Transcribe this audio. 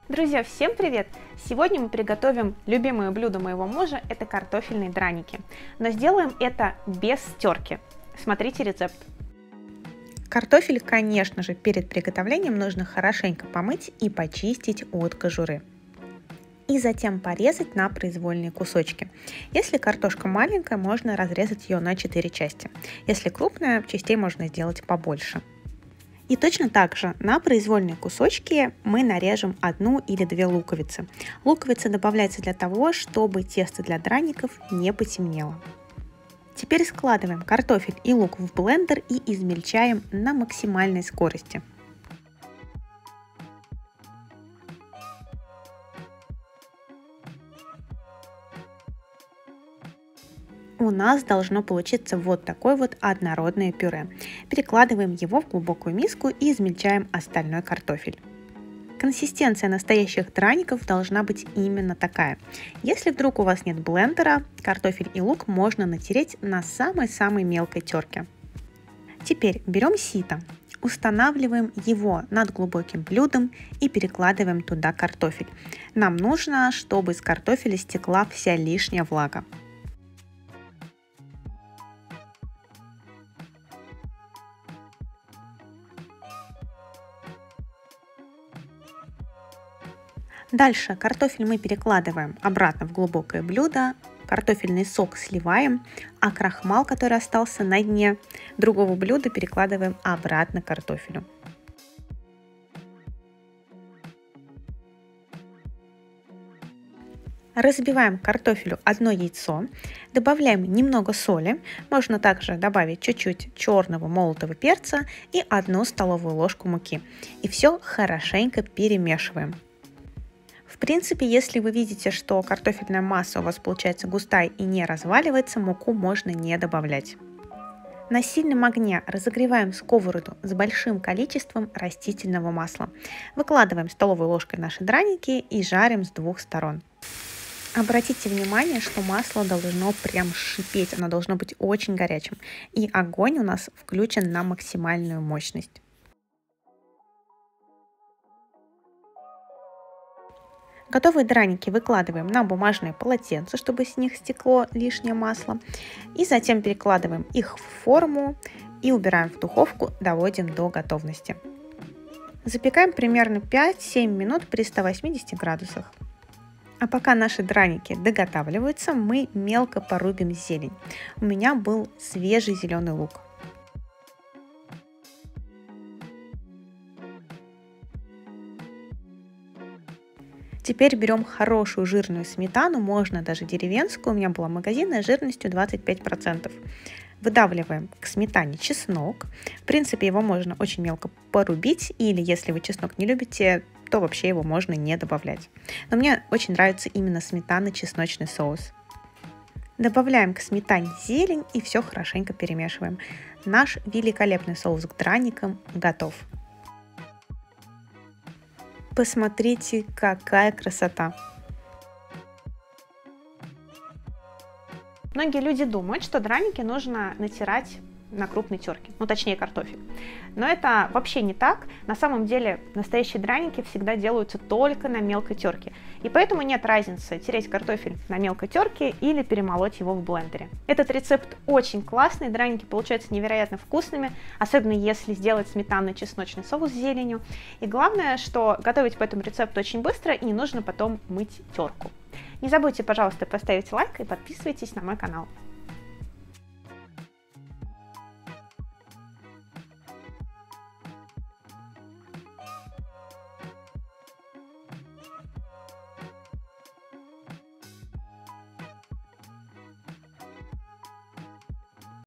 Друзья, всем привет! Сегодня мы приготовим любимое блюдо моего мужа, это картофельные драники. Но сделаем это без терки. Смотрите рецепт. Картофель, конечно же, перед приготовлением нужно хорошенько помыть и почистить от кожуры. И затем порезать на произвольные кусочки. Если картошка маленькая, можно разрезать ее на 4 части. Если крупная, частей можно сделать побольше. И точно так же на произвольные кусочки мы нарежем 1 или 2 луковицы. Луковица добавляется для того, чтобы тесто для драников не потемнело. Теперь складываем картофель и лук в блендер и измельчаем на максимальной скорости. У нас должно получиться вот такое вот однородное пюре. Перекладываем его в глубокую миску и измельчаем остальной картофель. Консистенция настоящих драников должна быть именно такая. Если вдруг у вас нет блендера, картофель и лук можно натереть на самой-самой мелкой терке. Теперь берем сито, устанавливаем его над глубоким блюдом и перекладываем туда картофель. Нам нужно, чтобы из картофеля стекла вся лишняя влага. Дальше картофель мы перекладываем обратно в глубокое блюдо, картофельный сок сливаем, а крахмал, который остался на дне другого блюда, перекладываем обратно к картофелю. Разбиваем к картофелю 1 яйцо, добавляем немного соли, можно также добавить чуть-чуть черного молотого перца и 1 столовую ложку муки. И все хорошенько перемешиваем. В принципе, если вы видите, что картофельная масса у вас получается густая и не разваливается, муку можно не добавлять. На сильном огне разогреваем сковороду с большим количеством растительного масла. Выкладываем столовой ложкой наши драники и жарим с 2 сторон. Обратите внимание, что масло должно прям шипеть, оно должно быть очень горячим. И огонь у нас включен на максимальную мощность. Готовые драники выкладываем на бумажное полотенце, чтобы с них стекло лишнее масло. И затем перекладываем их в форму и убираем в духовку, доводим до готовности. Запекаем примерно 5-7 минут при 180 градусах. А пока наши драники доготавливаются, мы мелко порубим зелень. У меня был свежий зеленый лук. Теперь берем хорошую жирную сметану, можно даже деревенскую, у меня была магазинная, жирностью 25%. Выдавливаем к сметане чеснок. В принципе, его можно очень мелко порубить, или если вы чеснок не любите, то вообще его можно не добавлять. Но мне очень нравится именно сметано-чесночный соус. Добавляем к сметане зелень и все хорошенько перемешиваем. Наш великолепный соус к драникам готов. Посмотрите, какая красота! Многие люди думают, что драники нужно натирать на крупной терке, ну точнее картофель. Но это вообще не так. На самом деле настоящие драники всегда делаются только на мелкой терке. И поэтому нет разницы тереть картофель на мелкой терке или перемолоть его в блендере. Этот рецепт очень классный, драники получаются невероятно вкусными, особенно если сделать сметанно-чесночный соус с зеленью. И главное, что готовить по этому рецепту очень быстро и не нужно потом мыть терку. Не забудьте, пожалуйста, поставить лайк и подписывайтесь на мой канал.